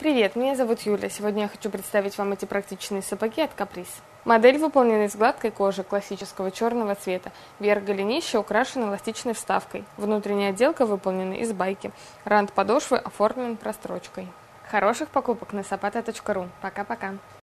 Привет, меня зовут Юля. Сегодня я хочу представить вам эти практичные сапоги от Caprice. Модель выполнена из гладкой кожи классического черного цвета. Верх голенища украшен эластичной вставкой. Внутренняя отделка выполнена из байки. Рант подошвы оформлен прострочкой. Хороших покупок на sapata.ru. Пока-пока.